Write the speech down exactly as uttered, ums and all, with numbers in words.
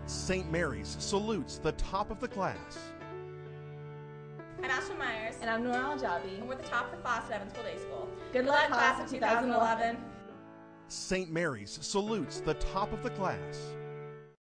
Saint Mary's salutes the top of the class. I'm Ashley Myers. And I'm Nora Al-Jabi. And we're the top of the class at Evansville Day School. Good, Good luck, luck, class of two thousand eleven. Saint Mary's salutes the top of the class.